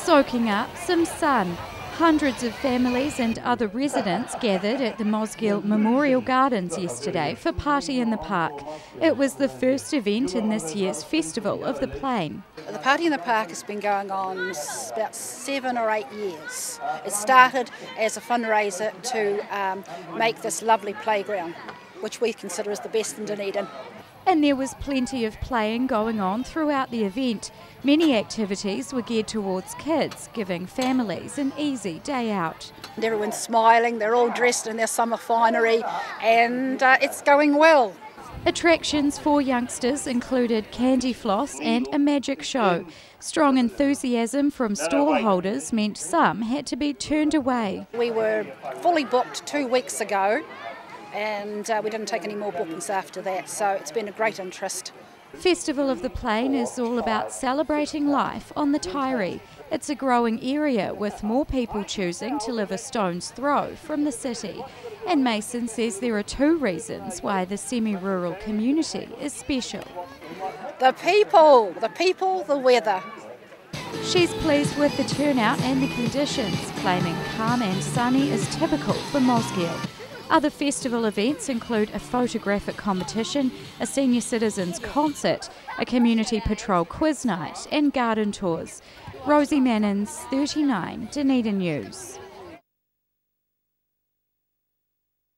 Soaking up some sun, hundreds of families and other residents gathered at the Mosgiel Memorial Gardens yesterday for Party in the Park. It was the first event in this year's Festival of the Plain. The Party in the Park has been going on about 7 or 8 years. It started as a fundraiser to make this lovely playground, which we consider as the best in Dunedin. And there was plenty of playing going on throughout the event. Many activities were geared towards kids, giving families an easy day out. Everyone's smiling, they're all dressed in their summer finery, and it's going well. Attractions for youngsters included candy floss and a magic show. Strong enthusiasm from stall holders meant some had to be turned away. We were fully booked 2 weeks ago, and we didn't take any more bookings after that, so it's been a great interest. Festival of the Plain is all about celebrating life on the Taieri. It's a growing area with more people choosing to live a stone's throw from the city. And Mason says there are 2 reasons why the semi-rural community is special. The people, the weather. She's pleased with the turnout and the conditions, claiming calm and sunny is typical for Mosgiel. Other festival events include a photographic competition, a senior citizens concert, a community patrol quiz night and garden tours. Rosie Mannins, 39, Dunedin News.